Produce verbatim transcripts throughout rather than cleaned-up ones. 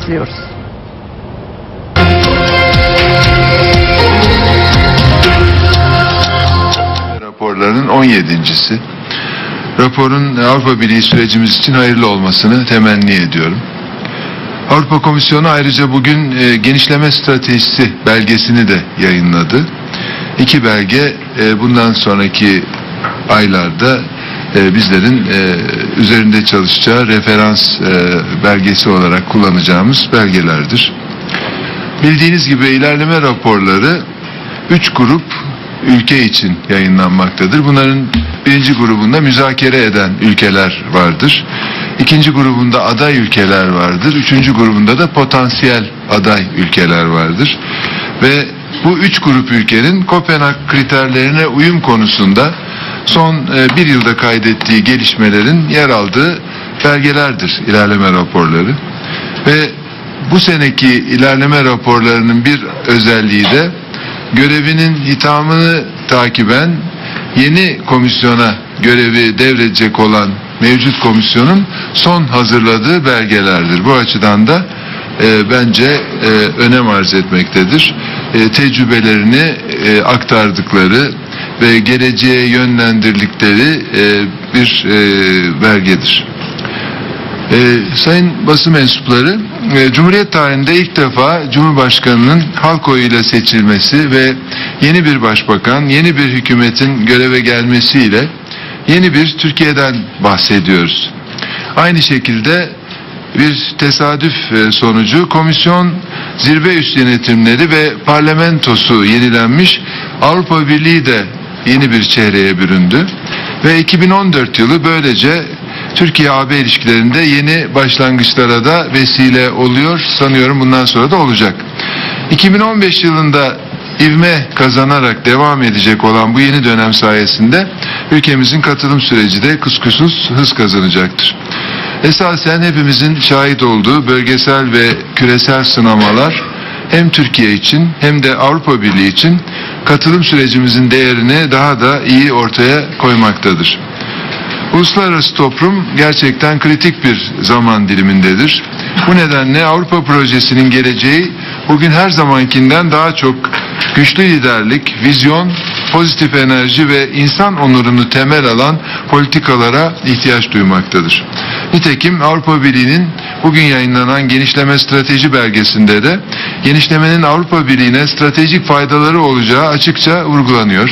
başlıyoruz. Raporların on yedincisi. Raporun Avrupa Birliği sürecimiz için hayırlı olmasını temenni ediyorum. Avrupa Komisyonu ayrıca bugün e, genişleme stratejisi belgesini de yayınladı. İki belge e, bundan sonraki aylarda e, bizlerin e, üzerinde çalışacağı referans e, belgesi olarak kullanacağımız belgelerdir. Bildiğiniz gibi ilerleme raporları üç grup ülke için yayınlanmaktadır. Bunların birinci grubunda müzakere eden ülkeler vardır. İkinci grubunda aday ülkeler vardır. Üçüncü grubunda da potansiyel aday ülkeler vardır. Ve bu üç grup ülkenin Kopenhag kriterlerine uyum konusunda son e, bir yılda kaydettiği gelişmelerin yer aldığı belgelerdir ilerleme raporları. Ve bu seneki ilerleme raporlarının bir özelliği de görevinin hitamını takiben yeni komisyona görevi devredecek olan mevcut komisyonun son hazırladığı belgelerdir. Bu açıdan da e, bence e, önem arz etmektedir. E, tecrübelerini e, aktardıkları ve geleceğe yönlendirdikleri e, bir e, belgedir. Ee, sayın basın mensupları, e, Cumhuriyet tarihinde ilk defa Cumhurbaşkanı'nın halk oyuyla seçilmesi ve yeni bir başbakan, yeni bir hükümetin göreve gelmesiyle yeni bir Türkiye'den bahsediyoruz. Aynı şekilde bir tesadüf e, sonucu komisyon, zirve üst yönetimleri ve parlamentosu yenilenmiş, Avrupa Birliği de yeni bir çehreye büründü ve iki bin on dört yılı böylece Türkiye-A B ilişkilerinde yeni başlangıçlara da vesile oluyor. Sanıyorum bundan sonra da olacak. iki bin on beş yılında ivme kazanarak devam edecek olan bu yeni dönem sayesinde ülkemizin katılım süreci de kuşkusuz hız kazanacaktır. Esasen hepimizin şahit olduğu bölgesel ve küresel sınamalar hem Türkiye için hem de Avrupa Birliği için katılım sürecimizin değerini daha da iyi ortaya koymaktadır. Uluslararası toplum gerçekten kritik bir zaman dilimindedir. Bu nedenle Avrupa projesinin geleceği bugün her zamankinden daha çok güçlü liderlik, vizyon, pozitif enerji ve insan onurunu temel alan politikalara ihtiyaç duymaktadır. Nitekim Avrupa Birliği'nin bugün yayınlanan genişleme strateji belgesinde de genişlemenin Avrupa Birliği'ne stratejik faydaları olacağı açıkça vurgulanıyor.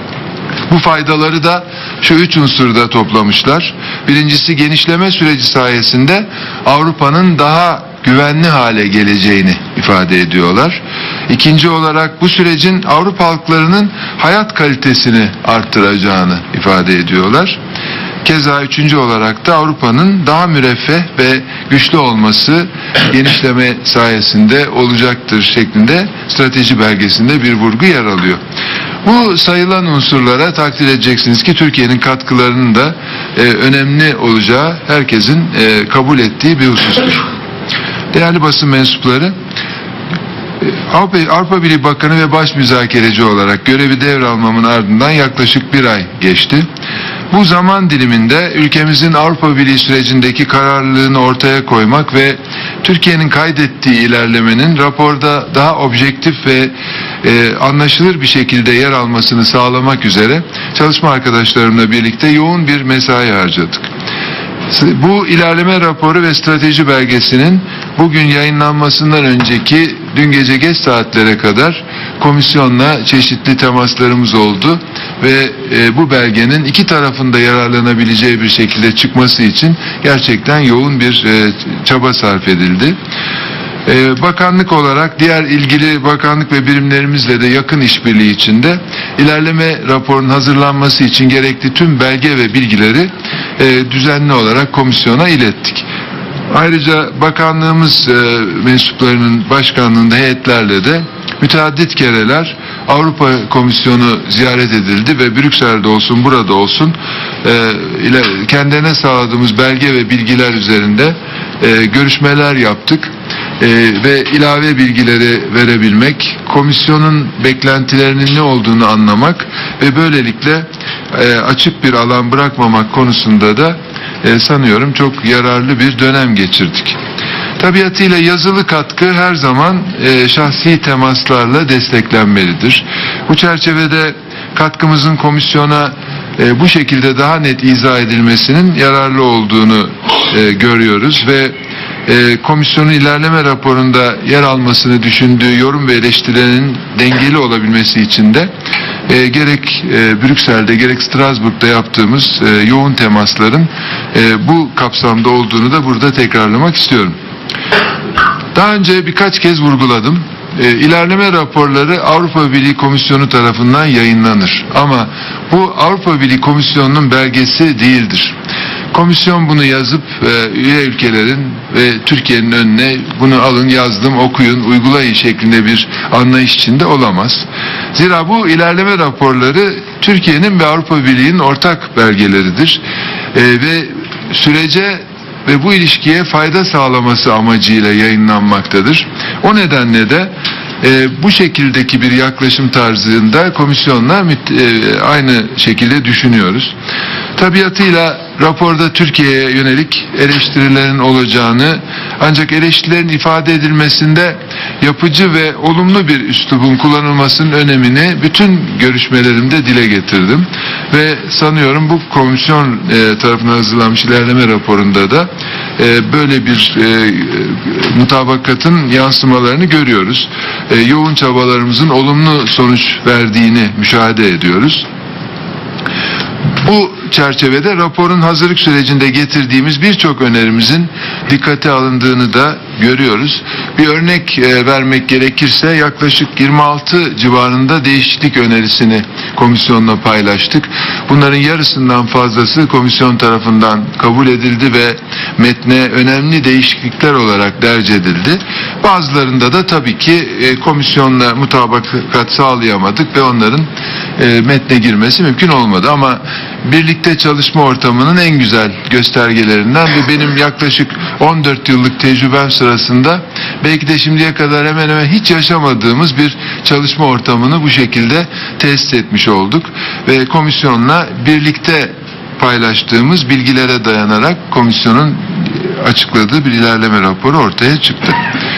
Bu faydaları da şu üç unsurda toplamışlar. Birincisi, genişleme süreci sayesinde Avrupa'nın daha güvenli hale geleceğini ifade ediyorlar. İkinci olarak bu sürecin Avrupa halklarının hayat kalitesini arttıracağını ifade ediyorlar. Keza üçüncü olarak da Avrupa'nın daha müreffeh ve güçlü olması genişleme sayesinde olacaktır şeklinde strateji belgesinde bir vurgu yer alıyor. Bu sayılan unsurlara takdir edeceksiniz ki Türkiye'nin katkılarının da e, önemli olacağı herkesin e, kabul ettiği bir husustur. Değerli basın mensupları, Avrupa, Avrupa Birliği Bakanı ve baş müzakereci olarak görevi devralmamın ardından yaklaşık bir ay geçti. Bu zaman diliminde ülkemizin Avrupa Birliği sürecindeki kararlılığını ortaya koymak ve Türkiye'nin kaydettiği ilerlemenin raporda daha objektif ve e, anlaşılır bir şekilde yer almasını sağlamak üzere çalışma arkadaşlarımla birlikte yoğun bir mesai harcadık. Bu ilerleme raporu ve strateji belgesinin bugün yayınlanmasından önceki dün gece geç saatlere kadar komisyonla çeşitli temaslarımız oldu ve e, bu belgenin iki tarafında yararlanabileceği bir şekilde çıkması için gerçekten yoğun bir e, çaba sarf edildi. Ee, bakanlık olarak diğer ilgili bakanlık ve birimlerimizle de yakın işbirliği içinde ilerleme raporunun hazırlanması için gerekli tüm belge ve bilgileri e, düzenli olarak komisyona ilettik. Ayrıca bakanlığımız e, mensuplarının başkanlığında heyetlerle de müteaddit kereler Avrupa Komisyonu ziyaret edildi ve Brüksel'de olsun burada olsun e, ile kendilerine sağladığımız belge ve bilgiler üzerinde e, görüşmeler yaptık. Ee, ve ilave bilgileri verebilmek, komisyonun beklentilerinin ne olduğunu anlamak ve böylelikle e, açık bir alan bırakmamak konusunda da e, sanıyorum çok yararlı bir dönem geçirdik. Tabiatıyla yazılı katkı her zaman e, şahsi temaslarla desteklenmelidir. Bu çerçevede katkımızın komisyona e, bu şekilde daha net izah edilmesinin yararlı olduğunu e, görüyoruz ve e, komisyonun ilerleme raporunda yer almasını düşündüğü yorum ve eleştirilerin dengeli olabilmesi için de e, gerek e, Brüksel'de gerek Strasbourg'da yaptığımız e, yoğun temasların e, bu kapsamda olduğunu da burada tekrarlamak istiyorum. Daha önce birkaç kez vurguladım. E, ilerleme raporları Avrupa Birliği Komisyonu tarafından yayınlanır. Ama bu Avrupa Birliği Komisyonu'nun belgesi değildir. Komisyon bunu yazıp e, üye ülkelerin ve Türkiye'nin önüne bunu alın, yazdım, okuyun, uygulayın şeklinde bir anlayış içinde olamaz. Zira bu ilerleme raporları Türkiye'nin ve Avrupa Birliği'nin ortak belgeleridir. E, ve sürece ve bu ilişkiye fayda sağlaması amacıyla yayınlanmaktadır. O nedenle de e, bu şekildeki bir yaklaşım tarzında komisyonla e, aynı şekilde düşünüyoruz. Tabiatıyla raporda Türkiye'ye yönelik eleştirilerin olacağını, ancak eleştirilerin ifade edilmesinde yapıcı ve olumlu bir üslubun kullanılmasının önemini bütün görüşmelerimde dile getirdim. Ve sanıyorum bu komisyon e, tarafından hazırlanmış ilerleme raporunda da e, böyle bir e, mutabakatın yansımalarını görüyoruz. E, yoğun çabalarımızın olumlu sonuç verdiğini müşahede ediyoruz. Bu çerçevede raporun hazırlık sürecinde getirdiğimiz birçok önerimizin dikkate alındığını da görüyoruz. Bir örnek e, vermek gerekirse yaklaşık yirmi altı civarında değişiklik önerisini komisyonla paylaştık. Bunların yarısından fazlası komisyon tarafından kabul edildi ve metne önemli değişiklikler olarak derc edildi. Bazılarında da tabii ki e, komisyonla mutabakat sağlayamadık ve onların e, metne girmesi mümkün olmadı. Ama birlikte çalışma ortamının en güzel göstergelerinden ve benim yaklaşık on dört yıllık tecrübem sırasında belki de şimdiye kadar hemen hemen hiç yaşamadığımız bir çalışma ortamını bu şekilde test etmiş olduk ve komisyonla birlikte paylaştığımız bilgilere dayanarak komisyonun açıkladığı bir ilerleme raporu ortaya çıktı.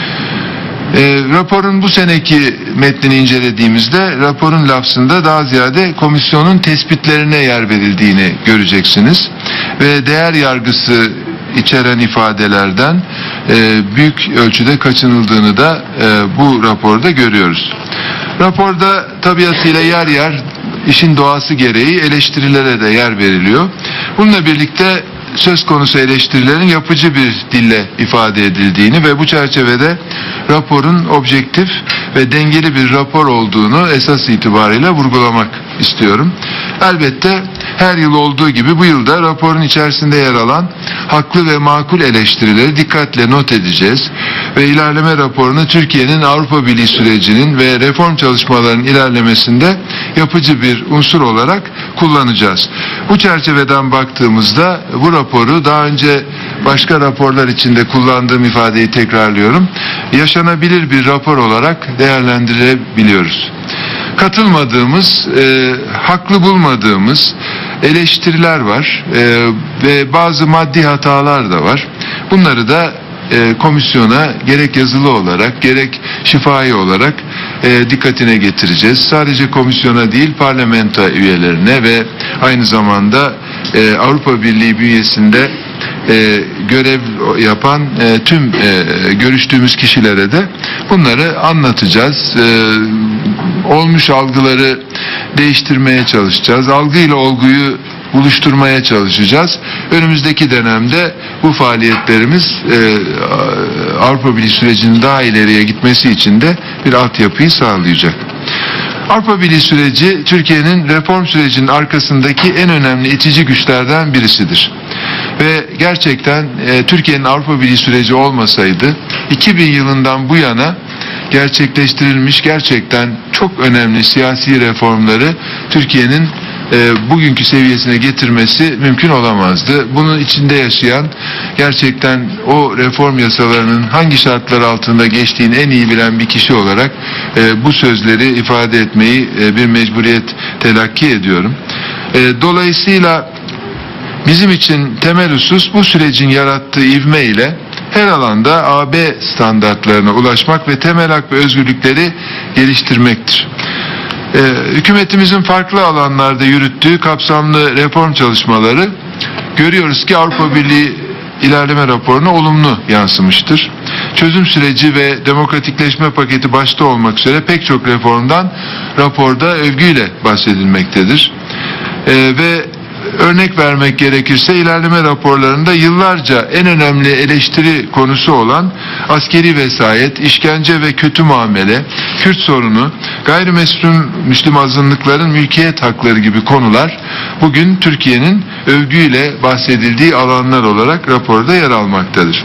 E, raporun bu seneki metnini incelediğimizde raporun lafzında daha ziyade komisyonun tespitlerine yer verildiğini göreceksiniz ve değer yargısı içeren ifadelerden e, büyük ölçüde kaçınıldığını da e, bu raporda görüyoruz. Raporda tabiatıyla yer yer işin doğası gereği eleştirilere de yer veriliyor. Bununla birlikte söz konusu eleştirilerin yapıcı bir dille ifade edildiğini ve bu çerçevede raporun objektif ve dengeli bir rapor olduğunu esas itibariyle vurgulamak istiyorum. Elbette her yıl olduğu gibi bu yılda raporun içerisinde yer alan haklı ve makul eleştirileri dikkatle not edeceğiz ve ilerleme raporunu Türkiye'nin Avrupa Birliği sürecinin ve reform çalışmalarının ilerlemesinde yapıcı bir unsur olarak kullanacağız. Bu çerçeveden baktığımızda bu raporu daha önce başka raporlar içinde kullandığım ifadeyi tekrarlıyorum. Yaşanabilir bir rapor olarak değerlendirebiliyoruz. Katılmadığımız, e, haklı bulmadığımız eleştiriler var e, ve bazı maddi hatalar da var. Bunları da e, komisyona gerek yazılı olarak gerek şifai olarak e, dikkatine getireceğiz. Sadece komisyona değil parlamento üyelerine ve aynı zamanda e, Avrupa Birliği bünyesinde e, görev yapan e, tüm e, görüştüğümüz kişilere de bunları anlatacağız. E, olmuş algıları değiştirmeye çalışacağız. Algıyla olguyu buluşturmaya çalışacağız. Önümüzdeki dönemde bu faaliyetlerimiz e, Avrupa Birliği sürecinin daha ileriye gitmesi için de bir altyapıyı sağlayacak. Avrupa Birliği süreci Türkiye'nin reform sürecinin arkasındaki en önemli itici güçlerden birisidir. Ve gerçekten e, Türkiye'nin Avrupa Birliği süreci olmasaydı iki bin yılından bu yana gerçekleştirilmiş gerçekten çok önemli siyasi reformları Türkiye'nin e, bugünkü seviyesine getirmesi mümkün olamazdı. Bunun içinde yaşayan, gerçekten o reform yasalarının hangi şartlar altında geçtiğini en iyi bilen bir kişi olarak e, bu sözleri ifade etmeyi e, bir mecburiyet telakki ediyorum. E, dolayısıyla bizim için temel husus bu sürecin yarattığı ivme ile her alanda A B standartlarına ulaşmak ve temel hak ve özgürlükleri geliştirmektir. Ee, hükümetimizin farklı alanlarda yürüttüğü kapsamlı reform çalışmaları görüyoruz ki Avrupa Birliği ilerleme raporuna olumlu yansımıştır. Çözüm süreci ve demokratikleşme paketi başta olmak üzere pek çok reformdan raporda övgüyle bahsedilmektedir. Ee, ve örnek vermek gerekirse ilerleme raporlarında yıllarca en önemli eleştiri konusu olan askeri vesayet, işkence ve kötü muamele, Kürt sorunu, gayrimüslim Müslüm azınlıkların mülkiyet hakları gibi konular bugün Türkiye'nin övgüyle bahsedildiği alanlar olarak raporda yer almaktadır.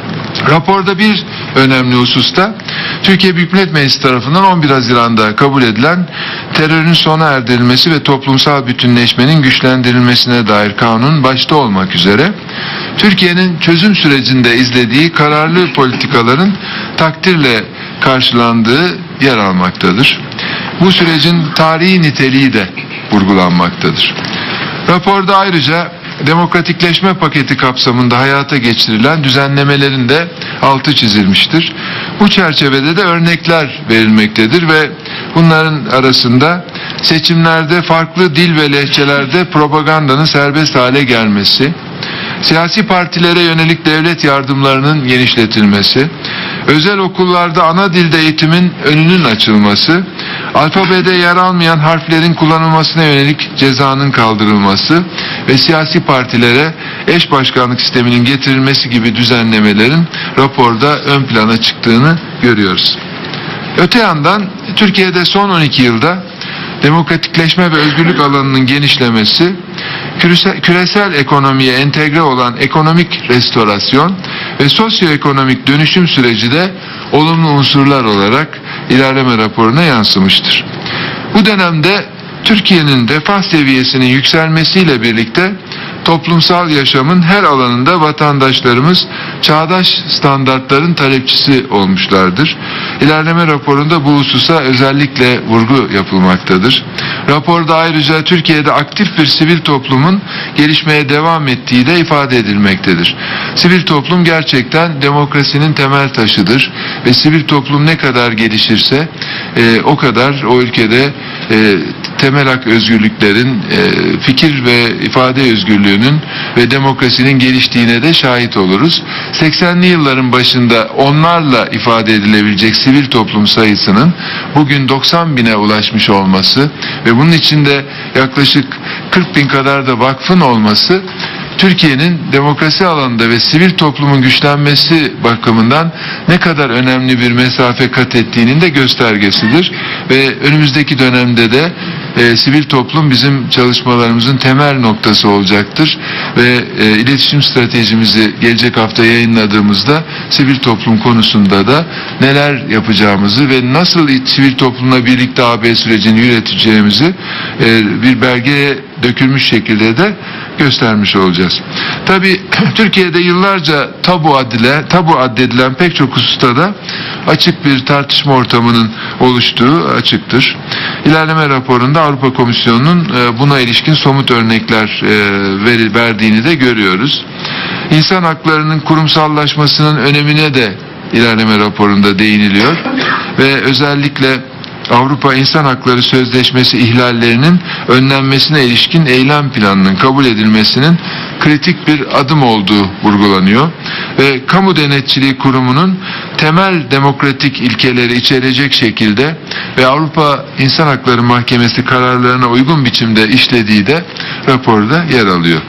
Raporda bir önemli hususta Türkiye Büyük Millet Meclisi tarafından on bir Haziran'da kabul edilen terörün sona erdirilmesi ve toplumsal bütünleşmenin güçlendirilmesine dair kanun başta olmak üzere Türkiye'nin çözüm sürecinde izlediği kararlı politikaların takdirle karşılandığı yer almaktadır. Bu sürecin tarihi niteliği de vurgulanmaktadır. Raporda ayrıca demokratikleşme paketi kapsamında hayata geçirilen düzenlemelerin de altı çizilmiştir. Bu çerçevede de örnekler verilmektedir ve bunların arasında seçimlerde farklı dil ve lehçelerde propagandanın serbest hale gelmesi, siyasi partilere yönelik devlet yardımlarının genişletilmesi, özel okullarda ana dilde eğitimin önünün açılması, alfabede yer almayan harflerin kullanılmasına yönelik cezanın kaldırılması ve siyasi partilere eş başkanlık sisteminin getirilmesi gibi düzenlemelerin raporda ön plana çıktığını görüyoruz. Öte yandan Türkiye'de son on iki yılda demokratikleşme ve özgürlük alanının genişlemesi, küresel, küresel ekonomiye entegre olan ekonomik restorasyon ve sosyoekonomik dönüşüm süreci de olumlu unsurlar olarak ilerleme raporuna yansımıştır. Bu dönemde Türkiye'nin refah seviyesinin yükselmesiyle birlikte toplumsal yaşamın her alanında vatandaşlarımız çağdaş standartların talepçisi olmuşlardır. İlerleme raporunda bu hususa özellikle vurgu yapılmaktadır. Raporda ayrıca Türkiye'de aktif bir sivil toplumun gelişmeye devam ettiği de ifade edilmektedir. Sivil toplum gerçekten demokrasinin temel taşıdır ve sivil toplum ne kadar gelişirse e, o kadar o ülkede e, temel hak özgürlüklerin, e, fikir ve ifade özgürlüğünün ve demokrasinin geliştiğine de şahit oluruz. seksenli yılların başında onlarla ifade edilebilecek sivil toplum sayısının bugün doksan bine ulaşmış olması ve bunun içinde yaklaşık kırk bin kadar da vakfın olması Türkiye'nin demokrasi alanında ve sivil toplumun güçlenmesi bakımından ne kadar önemli bir mesafe kat ettiğinin de göstergesidir. Ve önümüzdeki dönemde de e, sivil toplum bizim çalışmalarımızın temel noktası olacaktır. Ve e, iletişim stratejimizi gelecek hafta yayınladığımızda sivil toplum konusunda da neler yapacağımızı ve nasıl sivil toplumla birlikte A B sürecini yürüteceğimizi e, bir belgeye dökülmüş şekilde de göstermiş olacağız. Tabii Türkiye'de yıllarca tabu adile, tabu addedilen pek çok hususta da açık bir tartışma ortamının oluştuğu açıktır. İlerleme raporunda Avrupa Komisyonu'nun buna ilişkin somut örnekler verdiğini de görüyoruz. İnsan haklarının kurumsallaşmasının önemine de ilerleme raporunda değiniliyor ve özellikle Avrupa İnsan Hakları Sözleşmesi ihlallerinin önlenmesine ilişkin eylem planının kabul edilmesinin kritik bir adım olduğu vurgulanıyor ve Kamu Denetçiliği Kurumu'nun temel demokratik ilkeleri içerecek şekilde ve Avrupa İnsan Hakları Mahkemesi kararlarına uygun biçimde işlediği de raporda yer alıyor.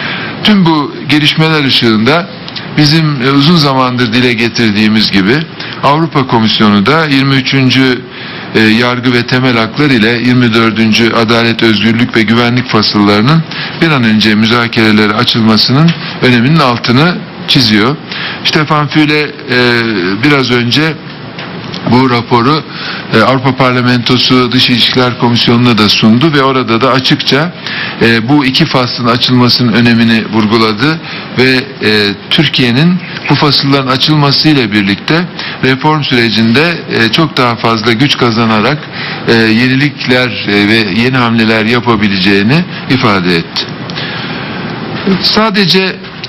Tüm bu gelişmeler ışığında bizim uzun zamandır dile getirdiğimiz gibi Avrupa Komisyonu da yirmi üçüncü E, yargı ve temel haklar ile yirmi dördüncü adalet, özgürlük ve güvenlik fasıllarının bir an önce müzakerelere açılmasının öneminin altını çiziyor. Stefan Füle e, biraz önce bu raporu e, Avrupa Parlamentosu Dış İlişkiler Komisyonu'na da sundu ve orada da açıkça e, bu iki faslın açılmasının önemini vurguladı ve e, Türkiye'nin bu fasılların açılmasıyla birlikte reform sürecinde e, çok daha fazla güç kazanarak e, yenilikler e, ve yeni hamleler yapabileceğini ifade etti. Sadece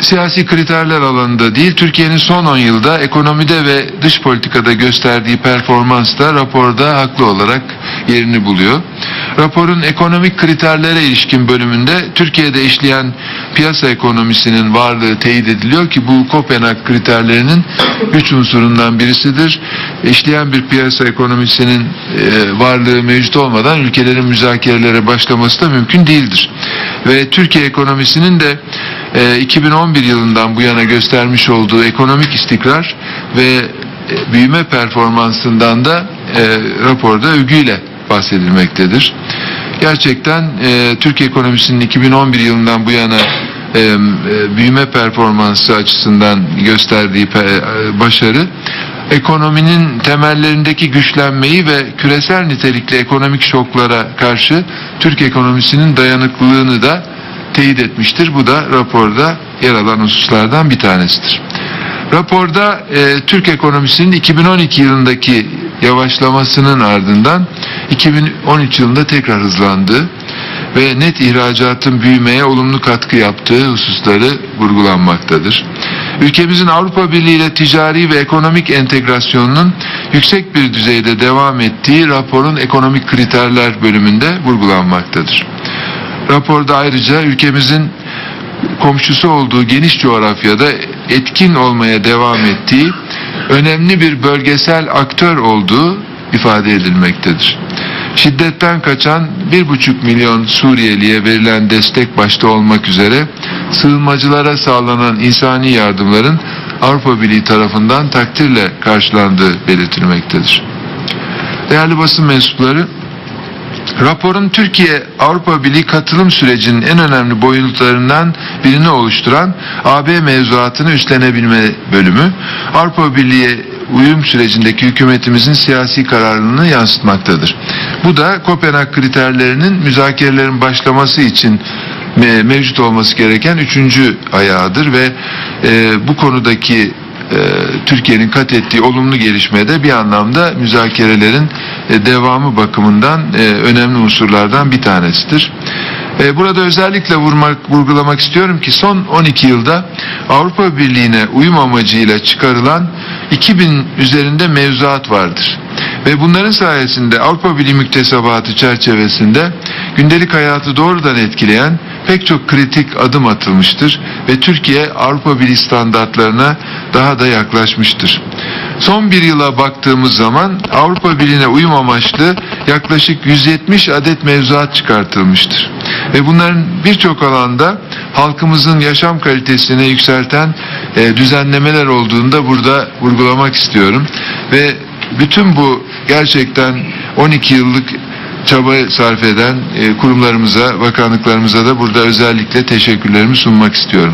siyasi kriterler alanında değil, Türkiye'nin son on yılda ekonomide ve dış politikada gösterdiği performans da raporda haklı olarak yerini buluyor. Raporun ekonomik kriterlere ilişkin bölümünde Türkiye'de işleyen piyasa ekonomisinin varlığı teyit ediliyor ki bu Kopenhag kriterlerinin üç unsurundan birisidir. İşleyen bir piyasa ekonomisinin e, varlığı mevcut olmadan ülkelerin müzakerelere başlaması da mümkün değildir. Ve Türkiye ekonomisinin de e, iki bin on bir yılından bu yana göstermiş olduğu ekonomik istikrar ve e, büyüme performansından da e, raporda övgüyle bahsedilmektedir. Gerçekten e, Türkiye ekonomisinin iki bin on bir yılından bu yana e, e, büyüme performansı açısından gösterdiği pe, e, başarı, ekonominin temellerindeki güçlenmeyi ve küresel nitelikli ekonomik şoklara karşı Türk ekonomisinin dayanıklılığını da teyit etmiştir. Bu da raporda yer alan hususlardan bir tanesidir. Raporda e, Türk ekonomisinin iki bin on iki yılındaki yavaşlamasının ardından iki bin on üç yılında tekrar hızlandığı ve net ihracatın büyümeye olumlu katkı yaptığı hususları vurgulanmaktadır. Ülkemizin Avrupa Birliği ile ticari ve ekonomik entegrasyonunun yüksek bir düzeyde devam ettiği raporun ekonomik kriterler bölümünde vurgulanmaktadır. Raporda ayrıca ülkemizin komşusu olduğu geniş coğrafyada etkin olmaya devam ettiği, önemli bir bölgesel aktör olduğu ifade edilmektedir. Şiddetten kaçan bir buçuk milyon Suriyeliye verilen destek başta olmak üzere sığınmacılara sağlanan insani yardımların Avrupa Birliği tarafından takdirle karşılandığı belirtilmektedir. Değerli basın mensupları, raporun Türkiye-Avrupa Birliği katılım sürecinin en önemli boyutlarından birini oluşturan A B mevzuatını üstlenebilme bölümü, Avrupa Birliği uyum sürecindeki hükümetimizin siyasi kararlılığını yansıtmaktadır. Bu da Kopenhag kriterlerinin müzakerelerin başlaması için mevcut olması gereken üçüncü ayağıdır ve e, bu konudaki e, Türkiye'nin kat ettiği olumlu gelişmede bir anlamda müzakerelerin e, devamı bakımından e, önemli unsurlardan bir tanesidir. E, burada özellikle vurmak, vurgulamak istiyorum ki son on iki yılda Avrupa Birliği'ne uyum amacıyla çıkarılan iki bin üzerinde mevzuat vardır. Ve bunların sayesinde Avrupa Birliği müktesebatı çerçevesinde gündelik hayatı doğrudan etkileyen pek çok kritik adım atılmıştır ve Türkiye Avrupa Birliği standartlarına daha da yaklaşmıştır. Son bir yıla baktığımız zaman Avrupa Birliği'ne uyum amaçlı yaklaşık yüz yetmiş adet mevzuat çıkartılmıştır. Ve bunların birçok alanda halkımızın yaşam kalitesini yükselten e, düzenlemeler olduğunu da burada vurgulamak istiyorum. Ve bütün bu gerçekten on iki yıllık çaba sarf eden e, kurumlarımıza, bakanlıklarımıza da burada özellikle teşekkürlerimi sunmak istiyorum.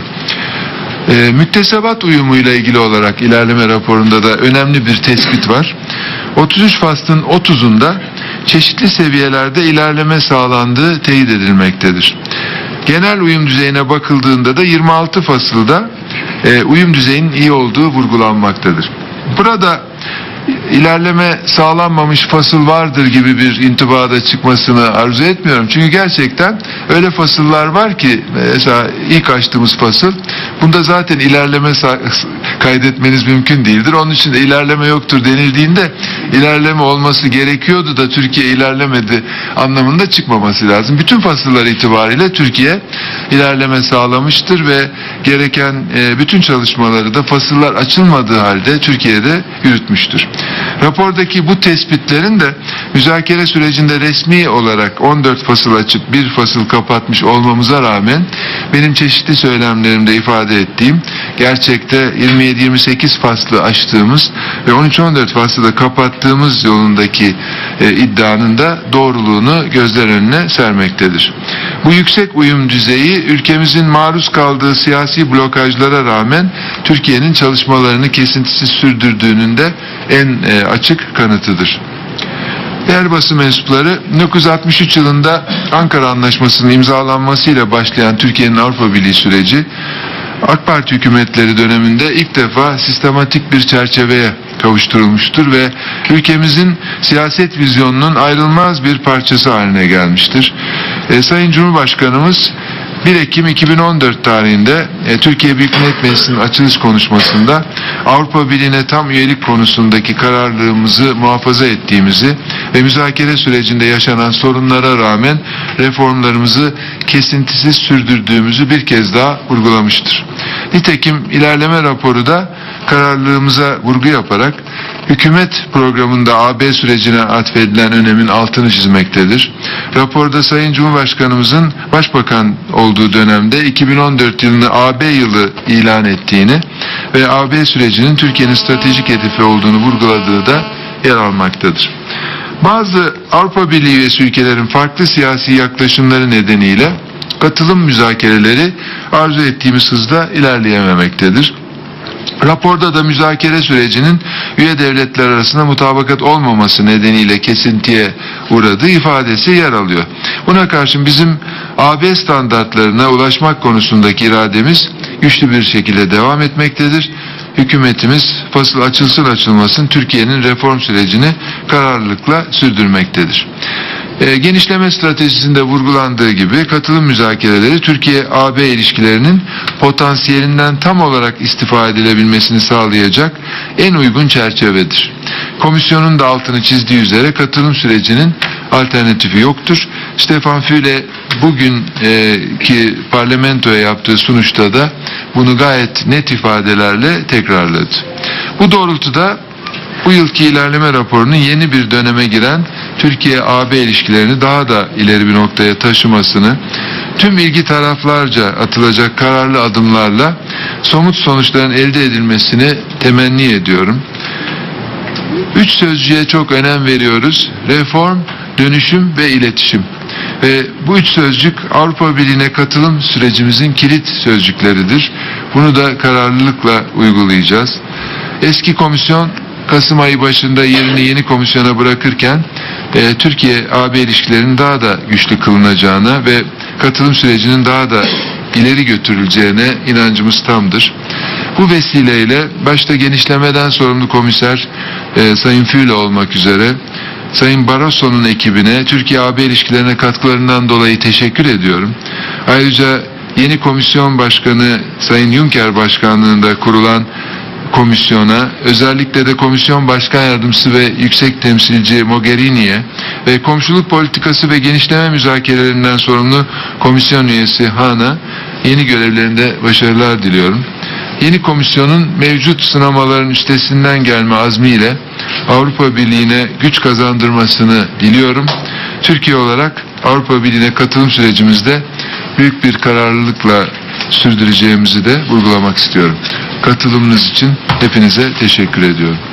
E, müktesebat uyumuyla ilgili olarak ilerleme raporunda da önemli bir tespit var. otuz üç faslın otuzunda çeşitli seviyelerde ilerleme sağlandığı teyit edilmektedir. Genel uyum düzeyine bakıldığında da yirmi altı fasılda e, uyum düzeyinin iyi olduğu vurgulanmaktadır. Burada ilerleme sağlanmamış fasıl vardır gibi bir intibada çıkmasını arzu etmiyorum. Çünkü gerçekten öyle fasıllar var ki, mesela ilk açtığımız fasıl, bunda zaten ilerleme kaydetmeniz mümkün değildir. Onun için de ilerleme yoktur denildiğinde ilerleme olması gerekiyordu da Türkiye ilerlemedi anlamında çıkmaması lazım. Bütün fasıllar itibariyle Türkiye ilerleme sağlamıştır ve gereken bütün çalışmaları da fasıllar açılmadığı halde Türkiye'de yürütmüştür. Rapordaki bu tespitlerin de müzakere sürecinde resmi olarak on dört fasıl açıp bir fasıl kapatmış olmamıza rağmen benim çeşitli söylemlerimde ifade ettiğim, gerçekte yirmi yedi yirmi sekiz faslı açtığımız ve on üç on dört faslı da kapattığımız yolundaki e, iddianın da doğruluğunu gözler önüne sermektedir. Bu yüksek uyum düzeyi ülkemizin maruz kaldığı siyasi blokajlara rağmen Türkiye'nin çalışmalarını kesintisiz sürdürdüğünün de en e, açık kanıtıdır. Değerli basın mensupları, bin dokuz yüz altmış üç yılında Ankara Anlaşması'nın imzalanmasıyla başlayan Türkiye'nin Avrupa Birliği süreci, AK Parti hükümetleri döneminde ilk defa sistematik bir çerçeveye kavuşturulmuştur ve ülkemizin siyaset vizyonunun ayrılmaz bir parçası haline gelmiştir. E, Sayın Cumhurbaşkanımız bir Ekim iki bin on dört tarihinde e, Türkiye Büyük Millet Meclisi'nin açılış konuşmasında Avrupa Birliği'ne tam üyelik konusundaki kararlılığımızı muhafaza ettiğimizi ve müzakere sürecinde yaşanan sorunlara rağmen reformlarımızı kesintisiz sürdürdüğümüzü bir kez daha vurgulamıştır. Nitekim ilerleme raporu da kararlılığımıza vurgu yaparak hükümet programında A B sürecine atfedilen önemin altını çizmektedir. Raporda Sayın Cumhurbaşkanımızın Başbakan olduğu dönemde iki bin on dört yılını A B yılı ilan ettiğini ve A B sürecinin Türkiye'nin stratejik hedefi olduğunu vurguladığı da yer almaktadır. Bazı Avrupa Birliği üyesi ülkelerin farklı siyasi yaklaşımları nedeniyle katılım müzakereleri arzu ettiğimiz hızda ilerleyememektedir. Raporda da müzakere sürecinin üye devletler arasında mutabakat olmaması nedeniyle kesintiye uğradığı ifadesi yer alıyor. Buna karşın bizim A B standartlarına ulaşmak konusundaki irademiz güçlü bir şekilde devam etmektedir. Hükümetimiz fasıl açılsın açılmasın Türkiye'nin reform sürecini kararlılıkla sürdürmektedir. E, genişleme stratejisinde vurgulandığı gibi katılım müzakereleri Türkiye-A B ilişkilerinin potansiyelinden tam olarak istifade edilebilmesini sağlayacak en uygun çerçevedir. Komisyonun da altını çizdiği üzere katılım sürecinin alternatifi yoktur. Stefan Füle bugün e, ki parlamentoya yaptığı sunuşta da bunu gayet net ifadelerle tekrarladı. Bu doğrultuda bu yılki ilerleme raporunun yeni bir döneme giren Türkiye-A B ilişkilerini daha da ileri bir noktaya taşımasını, tüm ilgi taraflarca atılacak kararlı adımlarla somut sonuçların elde edilmesini temenni ediyorum. Üç sözcüğe çok önem veriyoruz. Reform, dönüşüm ve iletişim. Ve bu üç sözcük Avrupa Birliği'ne katılım sürecimizin kilit sözcükleridir. Bunu da kararlılıkla uygulayacağız. Eski komisyon Kasım ayı başında yerini yeni komisyona bırakırken e, Türkiye-A B ilişkilerinin daha da güçlü kılınacağına ve katılım sürecinin daha da ileri götürüleceğine inancımız tamdır. Bu vesileyle başta genişlemeden sorumlu komiser e, Sayın Füle olmak üzere Sayın Barroso'nun ekibine Türkiye-A B ilişkilerine katkılarından dolayı teşekkür ediyorum. Ayrıca yeni komisyon başkanı Sayın Juncker başkanlığında kurulan komisyona, özellikle de komisyon başkan yardımcısı ve yüksek temsilci Mogherini'ye ve komşuluk politikası ve genişleme müzakerelerinden sorumlu komisyon üyesi Han'a yeni görevlerinde başarılar diliyorum. Yeni komisyonun mevcut sınamaların üstesinden gelme azmiyle Avrupa Birliği'ne güç kazandırmasını diliyorum. Türkiye olarak Avrupa Birliği'ne katılım sürecimizde büyük bir kararlılıkla sürdüreceğimizi de vurgulamak istiyorum. Katılımınız için hepinize teşekkür ediyorum.